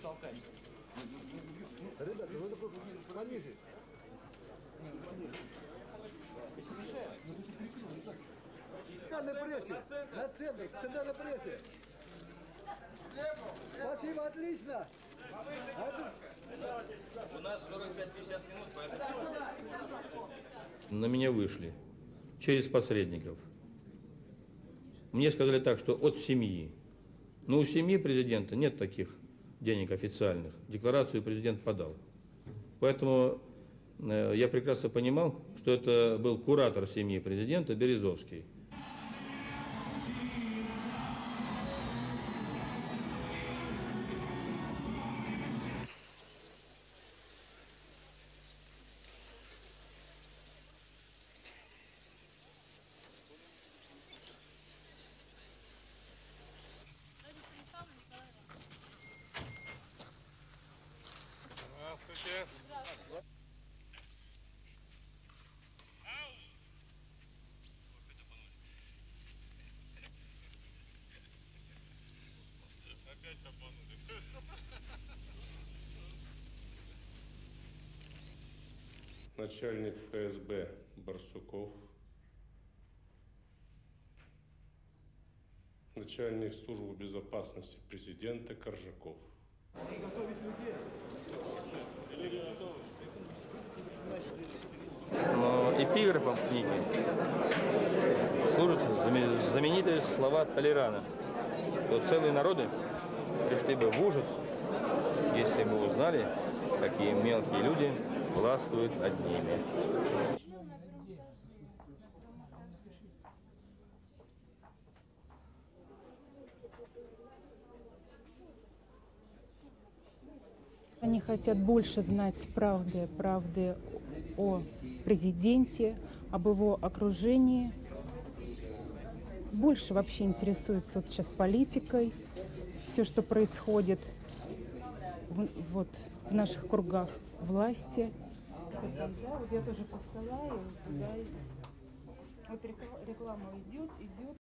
Ребята, надо просто пониже. На прессе, на центре, в центральной прессе. Спасибо, отлично. У нас 45-50 минут, поэтому... На меня вышли через посредников. Мне сказали так, что от семьи. Но у семьи президента нет таких денег официальных. Декларацию президент подал. Поэтому я прекрасно понимал, что это был куратор семьи президента Березовский. Здравствуйте. Опять обманули. Начальник ФСБ Барсуков. Начальник службы безопасности президента Коржаков. Но эпиграфом книги служат знаменитые слова Толерана, что целые народы пришли бы в ужас, если бы узнали, какие мелкие люди властвуют над ними. Они хотят больше знать правды о президенте, об его окружении. Больше вообще интересуются вот сейчас политикой, все, что происходит в наших кругах власти. Вот я тоже посылаю туда. Вот реклама идет.